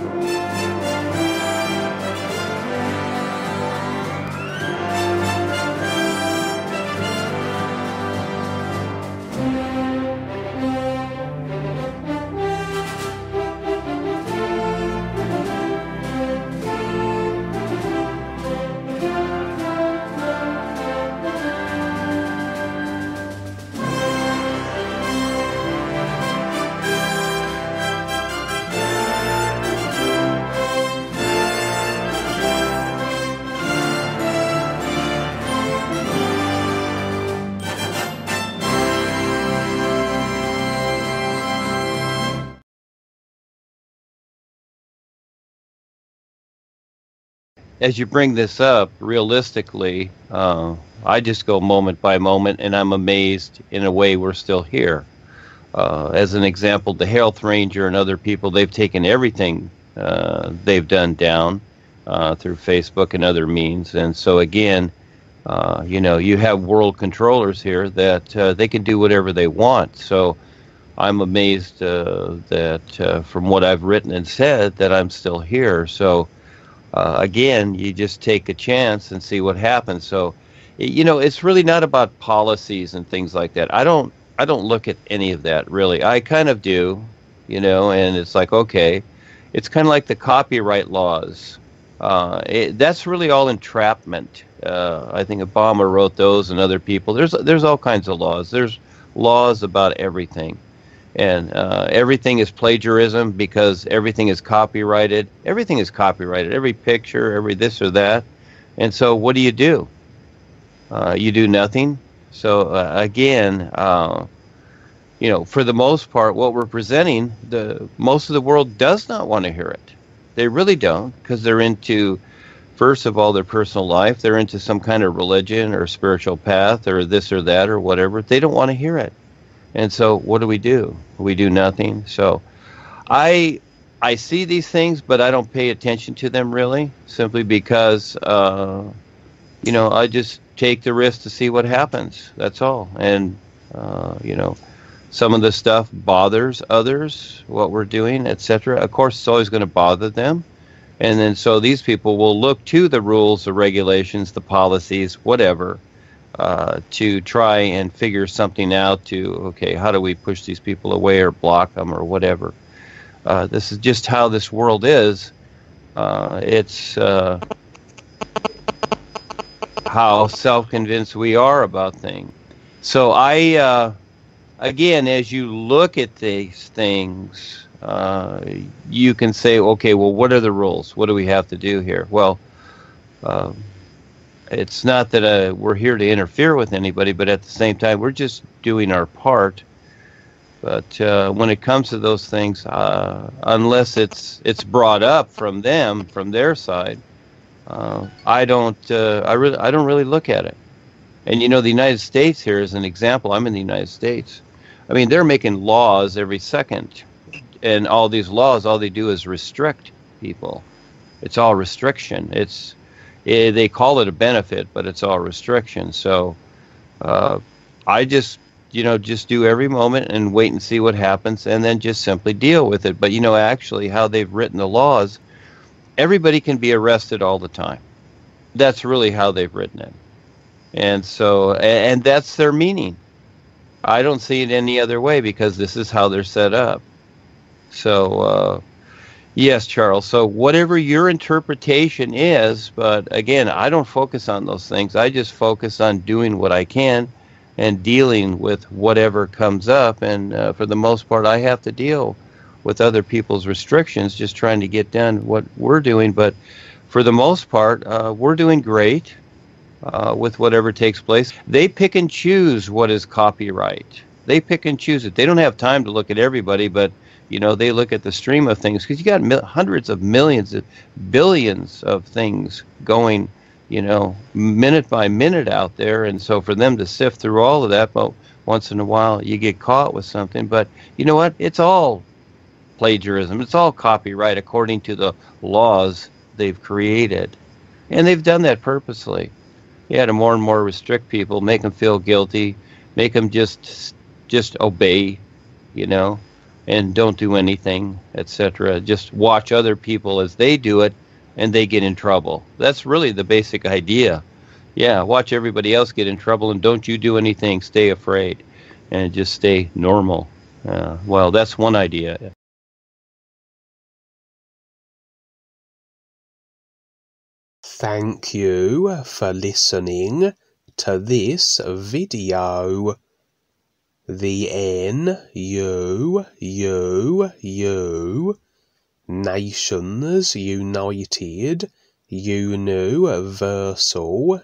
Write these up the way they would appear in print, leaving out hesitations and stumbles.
As you bring this up, realistically, I just go moment by moment, and I'm amazed in a way we're still here. As an example, the Health Ranger and other people, they've taken everything they've done down through Facebook and other means. And so again, you have WorldKontrollers here that they can do whatever they want. So I'm amazed that from what I've written and said that I'm still here. So again, you just take a chance and see what happens. So, it's really not about policies and things like that. I don't look at any of that, really. I kind of do, and it's like, okay, it's kind of like the copyright laws. That's really all entrapment. I think Obama wrote those and other people. There's all kinds of laws. There's laws about everything. And everything is plagiarism because everything is copyrighted. Everything is copyrighted. Every picture, every this or that. And so what do? You do nothing. So again, for the most part, what we're presenting, most of the world does not want to hear it. They really don't, because they're into, first of all, their personal life. They're into some kind of religion or spiritual path or this or that or whatever. They don't want to hear it. And so what do? We do nothing. So I see these things, but I don't pay attention to them really, simply because, I just take the risk to see what happens. That's all. And, some of the stuff bothers others, what we're doing, etc. Of course, it's always going to bother them. And then so these people will look to the rules, the regulations, the policies, whatever, to try and figure something out okay, how do we push these people away or block them or whatever. This is just how this world is. It's how self-convinced we are about things. So again, as you look at these things, you can say, okay, well, what are the rules? What do we have to do here? Well, it's not that we're here to interfere with anybody, but at the same time, we're just doing our part. But when it comes to those things, unless it's brought up from them, from their side, I don't really look at it. And the United States here is an example. I'm in the United States. I mean, they're making laws every second, and all these laws, all they do is restrict people. It's all restriction. They call it a benefit, but it's all restriction. So I just do every moment and wait and see what happens, and then just simply deal with it. But actually how they've written the laws, everybody can be arrested all the time. That's really how they've written it. And so, and that's their meaning. I don't see it any other way, because this is how they're set up. So, yes, Charles. So whatever your interpretation is, but again, I don't focus on those things. I just focus on doing what I can and dealing with whatever comes up. And for the most part, I have to deal with other people's restrictions, just trying to get done what we're doing. But for the most part, we're doing great with whatever takes place. They pick and choose what is copyright. They pick and choose it. They don't have time to look at everybody, but they look at the stream of things, because you got hundreds of millions, billions of things going, minute by minute out there. And so for them to sift through all of that, but once in a while you get caught with something. But you know what? It's all plagiarism. It's all copyright according to the laws they've created. And they've done that purposely. Yeah, to more and more restrict people, make them feel guilty, make them just obey, and don't do anything, etc. Just watch other people as they do it, and they get in trouble. That's really the basic idea. Yeah, watch everybody else get in trouble, and don't you do anything. Stay afraid, and just stay normal. Well, that's one idea. Thank you for listening to this video. The NUUU, Nations United UNUversal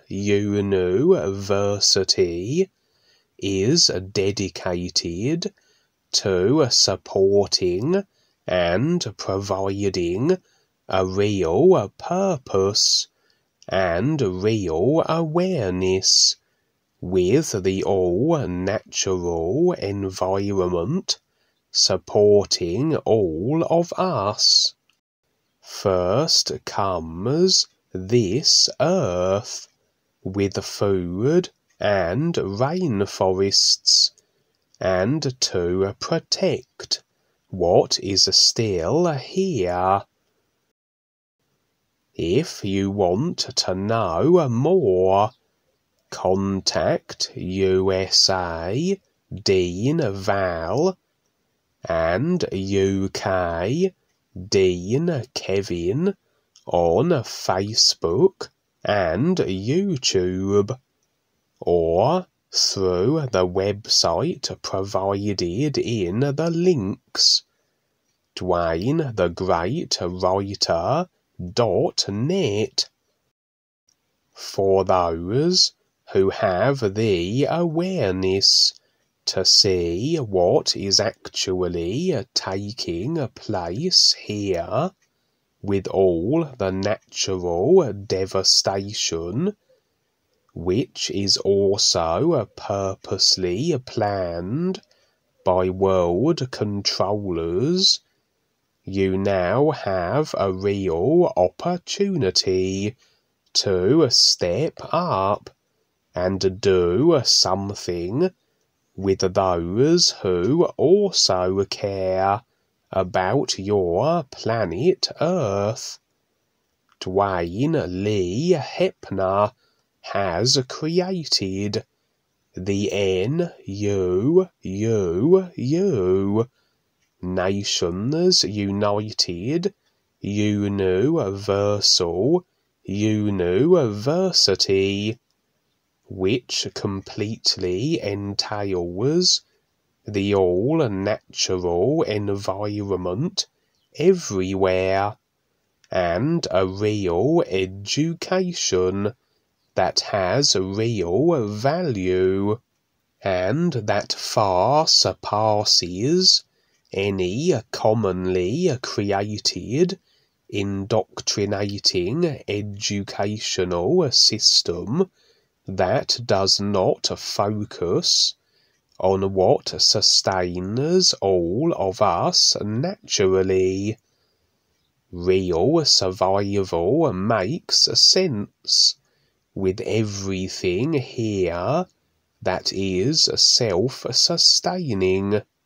UNUversity, is dedicated to supporting and providing a real purpose and real awareness with the all-natural environment supporting all of us. First comes this earth with food and rainforests, and to protect what is still here. If you want to know more, contact USA Dean Val and UK Dean Kevin on Facebook and YouTube, or through the website provided in the links, DuaneTheGreatWriter.net. For those who have the awareness to see what is actually taking place here with all the natural devastation, which is also purposely planned by WorldKontrollers, you now have a real opportunity to step up and do something with those who also care about your planet Earth. Duane Lee Heppner has created the NUUU, Nations United UNUversal UNUversity, which completely entails the all-natural environment everywhere, and a real education that has real value, and that far surpasses any commonly created indoctrinating educational system that does not focus on what sustains all of us naturally. Real survival makes sense with everything here that is self-sustaining.